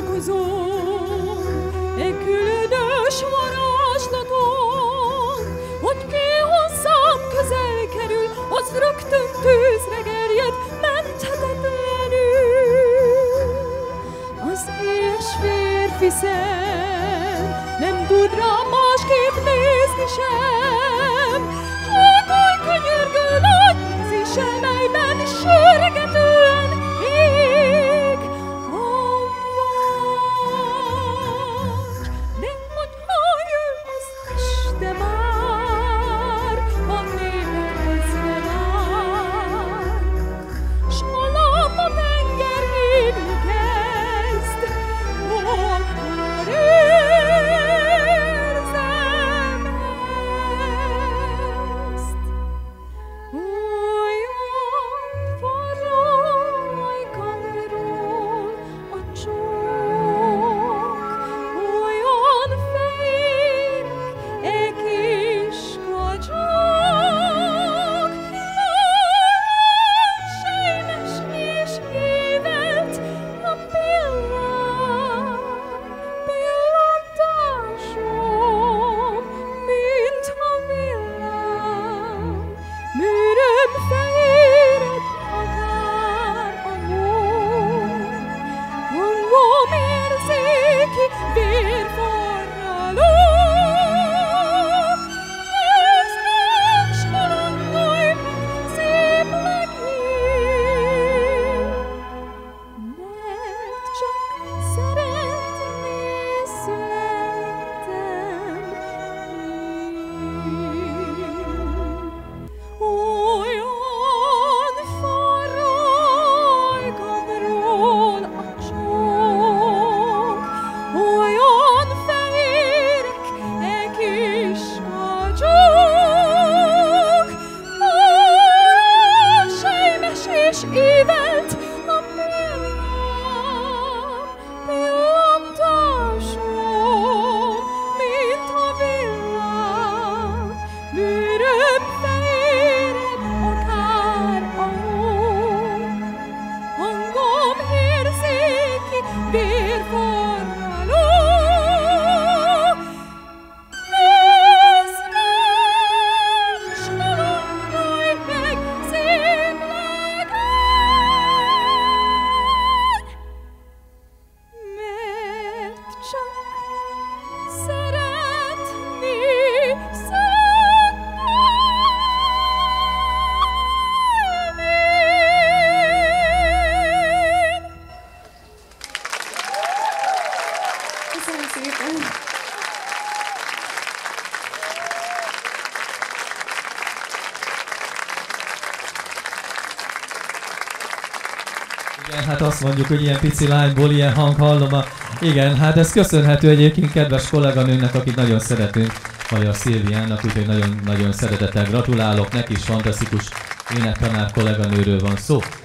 csodálkozom egy különös varázslaton, hogy ki hozzám közel kerül, az rögtön tűzre gerjed, menthetetlenül. Az éhes férfi szem nem tud rám másképp nézni sem, halkan könyörgő nagy ízise, melyben sürgetően ég a vágy. De hogyha jön az este már, a népek közre vár, s a lámpa tenger égni kezd, akkor érzem ezt. Olyan farajkam ról a csók, olyan fehér e kis kacsok, olyan sémes és évelt a pillantásom, mint a villám. Műröm fehéred akár a hó, hangom érzéki vérforraló. Nézd meg, s kalandolj meg szép legény, mert csak szeretni születtem én. Olyan farajkam ról a csók, olyan fehérek e kis kacsok, olyan sémes és évelt a pillantásom, mint a villám. Műröm fehéred akár a hó, hangom érzéki vérforraló. Nézd meg, s kalandolj meg szép legény, mert csak szeretni szeretném én. Köszönöm szépen! Igen, hát azt mondjuk, hogy ilyen pici lányból ilyen hang hallom. Igen, hát ez köszönhető egyébként kedves kolléganőnknek, akit nagyon szeretünk, Magyar Szilviának, úgyhogy nagyon-nagyon szeretettel gratulálok, neki is fantasztikus énektanár kolléganőről van szó.